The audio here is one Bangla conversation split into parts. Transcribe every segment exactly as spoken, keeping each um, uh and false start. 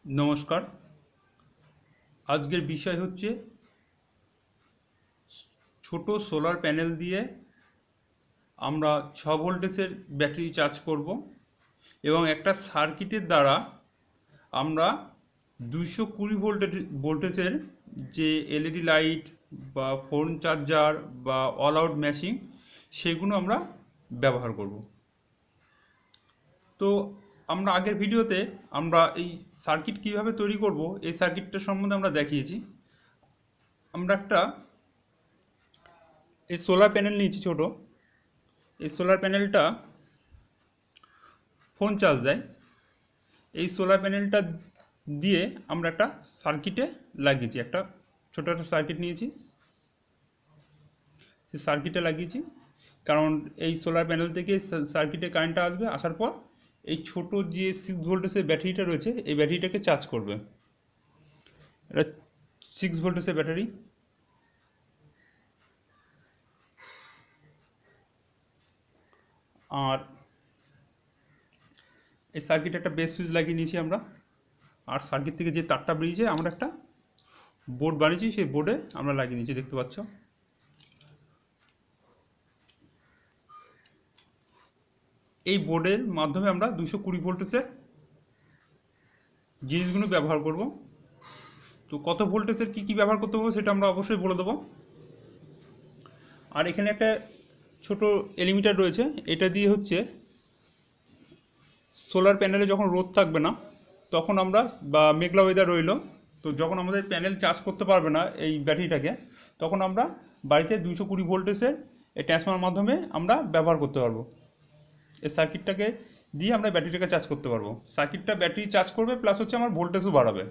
নমস্কার। আজকের বিষয় হচ্ছে ছোট সোলার প্যানেল দিয়ে আমরা ছ ভোল্টেজের ব্যাটারি চার্জ করব এবং একটা সার্কিটের দ্বারা আমরা দুইশো কুড়ি ভোল্টের ভোল্টেজের যে এলইডি লাইট বা ফোন চার্জার বা অল আউট মেশিন সেগুলো আমরা ব্যবহার করব। তো আমরা আগের ভিডিওতে আমরা এই সার্কিট কিভাবে তৈরি করব এই সার্কিটটা সম্বন্ধে আমরা দেখিয়েছি। আমরা একটা এই সোলার প্যানেল নিয়েছি ছোট। এই সোলার প্যানেলটা ফোন চার্জ দেয়। এই সোলার প্যানেলটা দিয়ে আমরা একটা সার্কিটে লাগিয়েছি, একটা ছোট একটা সার্কিট নিয়েছি, সেই সার্কিটে লাগিয়েছি। কারণ এই সোলার প্যানেল থেকে সার্কিটে কারেন্টটা আসবে, আসার পর এই ছোট যে সিক্স ভোল্টেজের ব্যাটারিটা রয়েছে এই ব্যাটারিটাকে চার্জ করবে। এটা সিক্স ভোল্টেজের ব্যাটারি। আর এই সার্কিটে একটা বেস সুইচ লাগিয়ে নিয়েছি আমরা। আর সার্কিট থেকে যে তারটা বেরিয়েছে আমরা একটা বোর্ড বানিয়েছি, সেই বোর্ডে আমরা লাগিয়ে নিয়েছি, দেখতে পাচ্ছ। এই বোর্ডের মাধ্যমে আমরা দুশো কুড়ি ভোল্টেজের জিনিসগুলো ব্যবহার করব। তো কত ভোল্টেজের কি কি ব্যবহার করতে হবে সেটা আমরা অবশ্যই বলে দেবো। আর এখানে একটা ছোট এলিমিটার রয়েছে, এটা দিয়ে হচ্ছে সোলার প্যানেলে যখন রোদ থাকবে না তখন আমরা, বা মেঘলা ওয়েদার রইল, তো যখন আমাদের প্যানেল চার্জ করতে পারবে না এই ব্যাটারিটাকে, তখন আমরা বাড়িতে দুইশো কুড়ি ভোল্টেজের এই ট্রান্সফর্মার মাধ্যমে আমরা ব্যবহার করতে পারবো। এই সার্কিটটাকে দিয়ে আমরা ব্যাটারিটাকে চার্জ করতে পারবো। সার্কিটটা ব্যাটারি চার্জ করবে, প্লাস হচ্ছে আমার ভোল্টেজও বাড়াবে।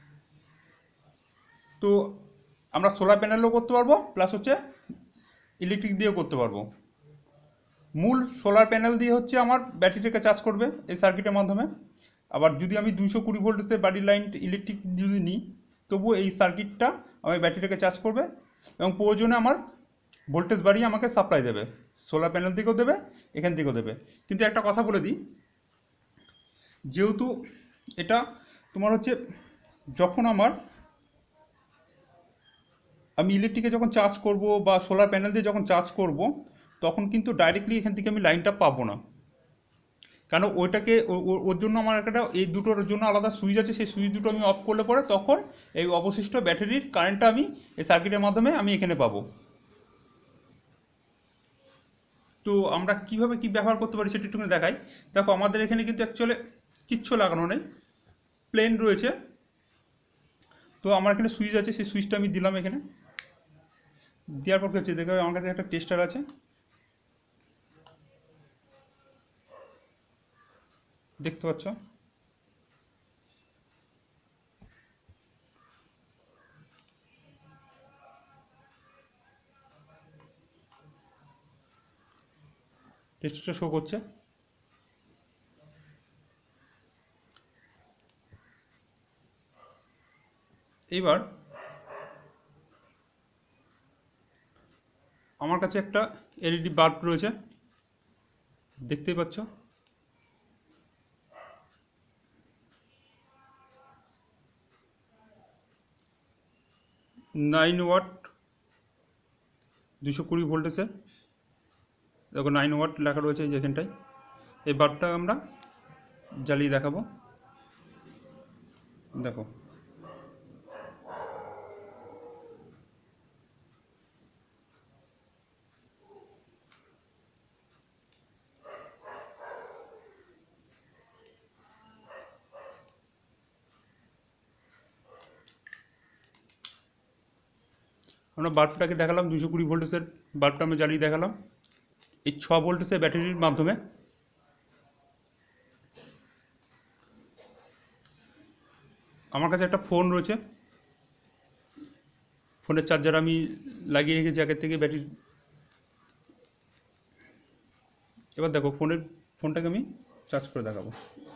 তো আমরা সোলার প্যানেলও করতে পারবো, প্লাস হচ্ছে ইলেকট্রিক দিয়েও করতে পারবো। মূল সোলার প্যানেল দিয়ে হচ্ছে আমার ব্যাটারিটাকে চার্জ করবে এই সার্কিটের মাধ্যমে। আবার যদি আমি দুইশো কুড়ি ভোল্টেজের বাড়ির লাইন ইলেকট্রিক যদি নিই, তবুও এই সার্কিটটা আমার ব্যাটারিটাকে চার্জ করবে এবং প্রয়োজনে আমার ভোল্টেজ বাড়িয়ে আমাকে সাপ্লাই দেবে। সোলার প্যানেল থেকেও দেবে, এখান থেকেও দেবে। কিন্তু একটা কথা বলে দিই, যেহেতু এটা তোমার হচ্ছে, যখন আমার আমি ইলেকট্রিকে যখন চার্জ করব বা সোলার প্যানেল দিয়ে যখন চার্জ করব, তখন কিন্তু ডাইরেক্টলি এখান থেকে আমি লাইনটা পাবো না। কেন, ওইটাকে ওর জন্য আমার একটা, এই দুটোর জন্য আলাদা সুইচ আছে, সেই সুইচ দুটো আমি অফ করলে পরে তখন এই অবশিষ্ট ব্যাটারির কারেন্টটা আমি এই সার্কিটের মাধ্যমে আমি এখানে পাবো। তো আমরা কিভাবে কি ব্যবহার করতে পারি সেটা একটুখানি দেখাই। দেখো, আমাদের এখানে কিন্তু অ্যাকচুয়ালি কিচ্ছু লাগানো নেই, প্লেন রয়েছে। তো আমার এখানে সুইচ আছে, সেই সুইচটা আমি দিলাম এখানে। দেওয়ার পর কি হচ্ছে দেখো, আমার কাছে একটা টেস্টার আছে, দেখতে পাচ্ছ। টেস্টারটা শো করছে। এবার আমার কাছে একটা এলইডি বাল্ব রয়েছে, দেখতেই পাচ্ছ। নাইন ওয়াট দুশো কুড়ি ভোল্টেজে, দেখো নাইন ওয়াট লেখা রয়েছে এই যেখানটায়। এই বাল্বটা আমরা জ্বালিয়ে দেখাবো, দেখো। আমরা বাল্বটাকে দেখালাম, দুশো কুড়ি ভোল্টেজের বাল্বটা আমরা জ্বালিয়ে দেখালাম এই ছ ভোল্টেজের ব্যাটারির মাধ্যমে। আমার কাছে একটা ফোন রয়েছে, ফোনের চার্জার আমি লাগিয়ে রেখেছি আগের থেকে ব্যাটারি। এবার দেখো, ফোনের ফোনটাকে আমি চার্জ করে দেখাবো।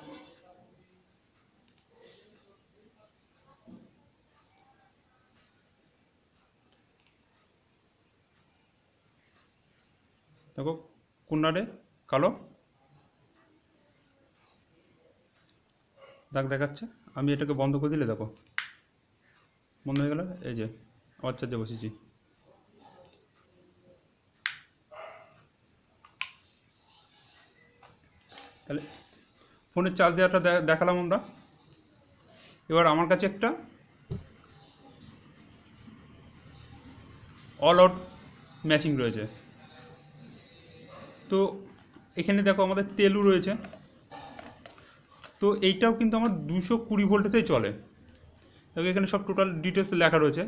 দেখো, কোনারে কালো, দাগ দেখাচ্ছে, আমি এটাকে বন্ধ করে দিলে দেখো বন্ধ হয়ে গেল। এই যে আবার চার্জে বসেছি। তাহলে ফোনের চার্জ দেওয়াটা দেখালাম আমরা। এবার আমার কাছে একটা অল আউট ম্যাচিং রয়েছে। তো এখানে দেখো আমাদের তেলও রয়েছে। তো এইটাও কিন্তু আমার দুশো কুড়ি ভোল্টেজেই চলে। দেখো এখানে সব টোটাল ডিটেলস লেখা রয়েছে।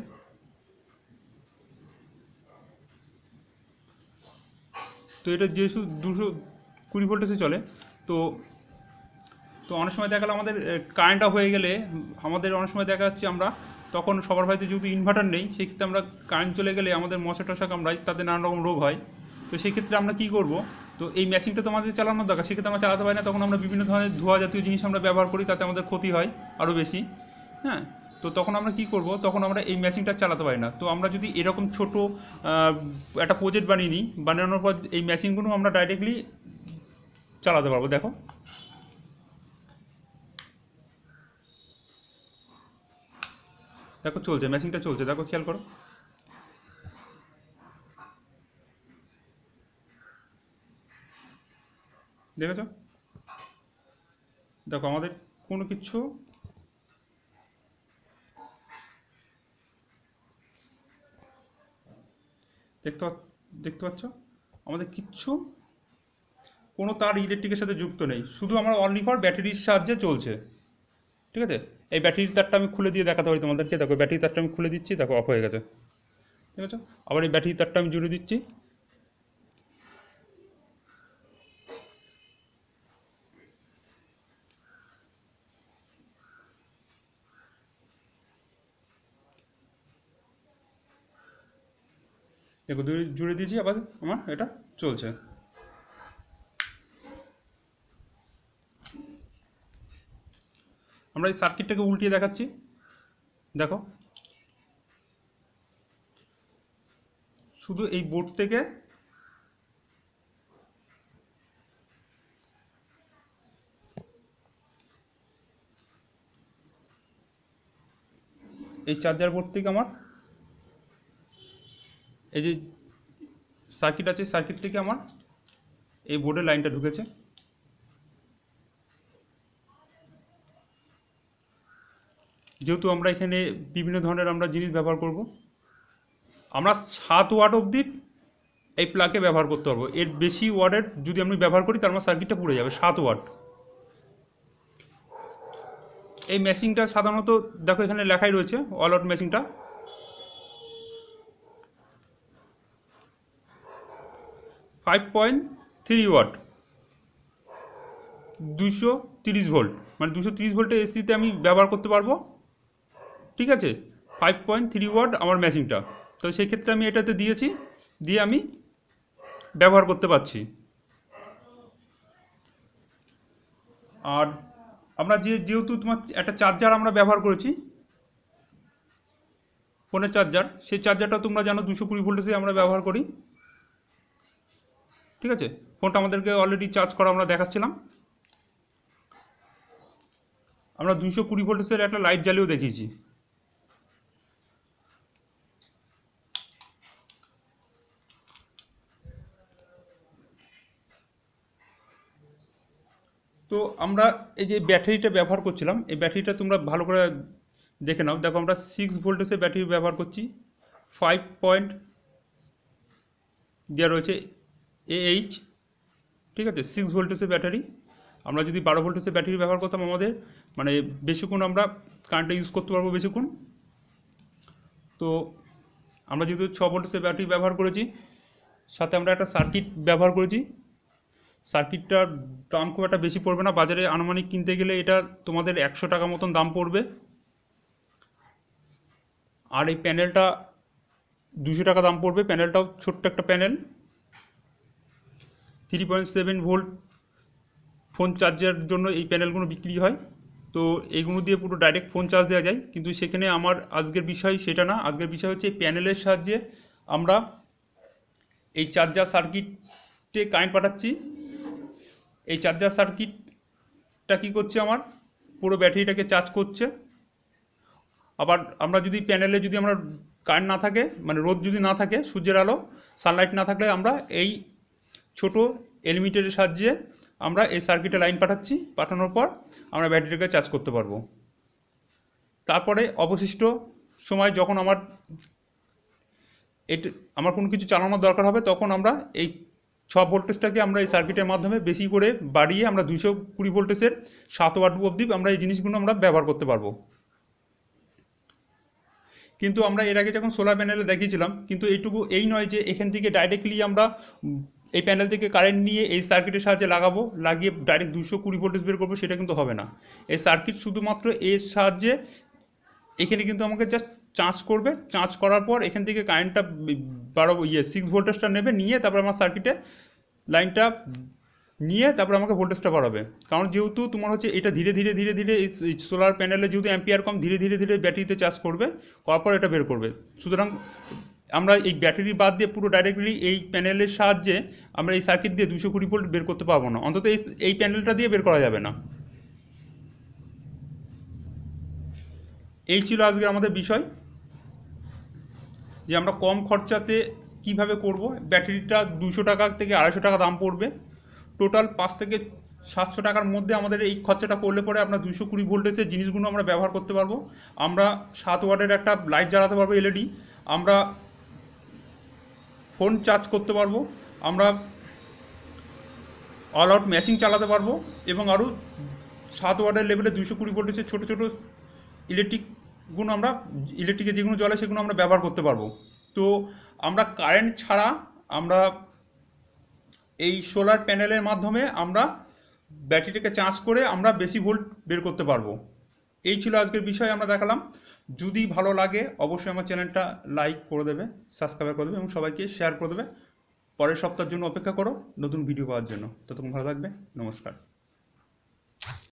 তো এটা যেহেতু দুশো কুড়ি ভোল্টেজে চলে, তো তো অনেক সময় দেখা গেলো আমাদের কারেন্ট অফ হয়ে গেলে আমাদের অনেক সময় দেখা যাচ্ছে আমরা তখন সবার বাড়িতে যেহেতু ইনভার্টার নেই, সেক্ষেত্রে আমরা কারেন্ট চলে গেলে আমাদের মশা টশা কামড়ায়, তাতে নানা রকম রোগ হয়। তো সেক্ষেত্রে আমরা কী করব, তো এই মেশিনটা তো আমাদের চালানোর দরকার, সেক্ষেত্রে আমরা চালাতে পারি না, তখন আমরা বিভিন্ন ধরনের ধোঁয়া জাতীয় জিনিস আমরা ব্যবহার করি, তাতে আমাদের ক্ষতি হয় আরও বেশি। হ্যাঁ, তো তখন আমরা কি করব, তখন আমরা এই মেশিনটা চালাতে পারি না। তো আমরা যদি এরকম ছোট একটা প্রজেক্ট বানিয়ে নিই, বানানোর পর এই মেশিনগুলো আমরা ডাইরেক্টলি চালাতে পারবো। দেখো দেখো চলছে, মেশিনটা চলছে, দেখো খেয়াল করো। দেখেছ, দেখো আমাদের কোনো কিছু দেখতে দেখতে পাচ্ছ, আমাদের কিচ্ছু কোনো তার ইলেকট্রিকের সাথে যুক্ত নেই, শুধু আমরা অনলি ফর ব্যাটারির সাহায্যে চলছে। ঠিক আছে, এই ব্যাটারির তারটা আমি খুলে দিয়ে দেখাতে পারি তোমাদেরকে। দেখো ব্যাটারির তারটা আমি খুলে দিচ্ছি, দেখো অফ হয়ে গেছে। ঠিক আছে, আবার এই ব্যাটারির তারটা আমি জুড়ে দিচ্ছি। দেখো জুড়ে দিয়েছি, আবার আমার এটা চলছে। আমরা এই সার্কিটটাকে উল্টিয়ে দেখাচ্ছি, দেখো শুধু এই বোর্ড থেকে এই চার্জার বোর্ড থেকে আমার এই যে সার্কিট আছে, সার্কিট থেকে আমার এই বোর্ডের লাইনটা ঢুকেছে। যেহেতু আমরা এখানে বিভিন্ন ধরনের আমরা জিনিস ব্যবহার করব, আমরা সাত ওয়াট অবধি এই প্লাগে ব্যবহার করতে পারবো। এর বেশি ওয়াটের যদি আমি ব্যবহার করি, তার আমার সার্কিটটা পুড়ে যাবে। সাত ওয়াট এই মেশিনটা সাধারণত দেখো এখানে লেখাই রয়েছে অল আউট মেশিনটা। ফাইভ পয়েন্ট থ্রি ওয়াট, দুশো তিরিশ ভোল্ট, মানে দুশো তিরিশ ভোল্টের এসিতে আমি ব্যবহার করতে পারবো। ঠিক আছে, ফাইভ পয়েন্ট থ্রি ওয়াট আমার মেশিনটা। তো সেই ক্ষেত্রে আমি এটাতে দিয়েছি, দিয়ে আমি ব্যবহার করতে পারছি। আর আমরা যে যেহেতু তোমার একটা চার্জার আমরা ব্যবহার করেছি, ফোনের চার্জার, সেই চার্জারটা তোমরা জানো দুশো কুড়ি ভোল্টেজে আমরা ব্যবহার করি। ঠিক আছে, ফোনটা আমাদেরকে অলরেডি চার্জ করা আমরা দেখাচ্ছিলাম। আমরা দুশো কুড়ি ভোল্টেজের একটা লাইট জ্বালিয়েও দেখিয়েছি। তো আমরা এই যে ব্যাটারিটা ব্যবহার করছিলাম, এই ব্যাটারিটা তোমরা ভালো করে দেখে নাও। দেখো আমরা সিক্স ভোল্টেজের ব্যাটারি ব্যবহার করছি, ফাইভ পয়েন্ট দেওয়া রয়েছে এইচ। ঠিক আছে, সিক্স ভোল্টেজের ব্যাটারি। আমরা যদি বারো ভোল্টেজের ব্যাটারি ব্যবহার করতাম, আমাদের মানে বেশিক্ষণ আমরা কারেন্টটা ইউজ করতে পারবো বেশিক্ষণ। তো আমরা যেহেতু ছ ভোল্টেজের ব্যাটারি ব্যবহার করেছি, সাথে আমরা একটা সার্কিট ব্যবহার করেছি। সার্কিটটার দাম খুব একটা বেশি পড়বে না, বাজারে আনুমানিক কিনতে গেলে এটা তোমাদের একশো টাকা মতন দাম পড়বে। আর এই প্যানেলটা দুশো টাকা দাম পড়বে। প্যানেলটাও ছোট্ট একটা panel, three point seven volt phone চার্জের জন্য এই প্যানেলগুলো বিক্রি হয়। তো এইগুলো দিয়ে পুরো ডাইরেক্ট ফোন চার্জ দেওয়া যায়, কিন্তু সেখানে আমার আজকের বিষয় সেটা না। আজকের বিষয় হচ্ছে এই প্যানেলের সাহায্যে আমরা এই চার্জার সার্কিটে কারেন্ট পাঠাচ্ছি। এই চার্জার সার্কিটটা কী করছে, আমার পুরো ব্যাটারিটাকে চার্জ করছে। আবার আমরা যদি প্যানেলে যদি আমরা কারেন্ট না থাকে, মানে রোদ যদি না থাকে, সূর্যের আলো, সানলাইট না থাকলে আমরা এই ছোট এলিমিটারের সাহায্যে আমরা এই সার্কিটে লাইন পাঠাচ্ছি। পাঠানোর পর আমরা ব্যাটারিটাকে চার্জ করতে পারবো। তারপরে অবশিষ্ট সময় যখন আমার এটা আমার কোনো কিছু চালানোর দরকার হবে, তখন আমরা এই ছ ভোল্টেজটাকে আমরা এই সার্কিটের মাধ্যমে বেশি করে বাড়িয়ে আমরা দুইশো কুড়ি ভোল্টেজের সাত ওয়াট অবধি আমরা এই জিনিসগুলো আমরা ব্যবহার করতে পারবো। কিন্তু আমরা এর আগে যখন সোলার প্যানেলে দেখিয়েছিলাম, কিন্তু এইটুকু এই নয় যে এখান থেকে ডাইরেক্টলি আমরা এই প্যানেল থেকে কারেন্ট নিয়ে এই সার্কিটের সাহায্যে লাগাবো, লাগিয়ে ডাইরেক্ট দুশো কুড়ি ভোল্টেজ বের করবো, সেটা কিন্তু হবে না। এই সার্কিট শুধুমাত্র এর সাহায্যে এখানে কিন্তু আমাকে জাস্ট চার্জ করবে, চার্জ করার পর এখান থেকে কারেন্টটা বারো ইয়ে সিক্স ভোল্টেজটা নেবে, নিয়ে তারপর আমার সার্কিটে লাইনটা নিয়ে তারপর আমাকে ভোল্টেজটা বাড়াবে। কারণ যেহেতু তোমার হচ্ছে এটা ধীরে ধীরে ধীরে ধীরে এই সোলার প্যানেলে যেহেতু অ্যাম্পিয়ার কম, ধীরে ধীরে ধীরে ব্যাটারিতে চার্জ করবে, করার পর এটা বের করবে। সুতরাং আমরা এই ব্যাটারি বাদ দিয়ে পুরো ডাইরেক্টলি এই প্যানেলের সাহায্যে আমরা এই সার্কিট দিয়ে দুশো কুড়ি ভোল্ট বের করতে পারবো না, অন্তত এই এই প্যানেলটা দিয়ে বের করা যাবে না। এই ছিল আজকে আমাদের বিষয়, যে আমরা কম খরচাতে কিভাবে করব। ব্যাটারিটা দুশো টাকা থেকে আড়াইশো টাকা দাম পড়বে, টোটাল পাঁচ থেকে সাতশো টাকার মধ্যে আমাদের এই খরচাটা করলে পরে আমরা দুশো কুড়ি ভোল্টেজের জিনিসগুলো আমরা ব্যবহার করতে পারবো। আমরা সাত ওয়াটের একটা লাইট জ্বালাতে পারবো এলইডি, আমরা ফোন চার্জ করতে পারবো, আমরা অল আউট মেশিন চালাতে পারবো, এবং আরও সাত ওয়াটের লেভেলে দুশো কুড়ি ভোল্টেজের ছোটো ছোটো ইলেকট্রিকগুলো আমরা ইলেকট্রিকে যেগুলো জ্বলে সেগুলো আমরা ব্যবহার করতে পারবো। তো আমরা কারেন্ট ছাড়া আমরা এই সোলার প্যানেলের মাধ্যমে আমরা ব্যাটারিটাকে চার্জ করে আমরা বেশি ভোল্ট বের করতে পারবো। এই ছিল আজকের বিষয় আমরা দেখালাম। যদি ভালো লাগে অবশ্যই আমার চ্যানেলটা লাইক করে দেবে, সাবস্ক্রাইব করে দেবে এবং সবাইকে শেয়ার করে দেবে। পরের সপ্তাহের জন্য অপেক্ষা করো নতুন ভিডিও পাওয়ার জন্য। ততক্ষণ ভালো থাকবে, নমস্কার।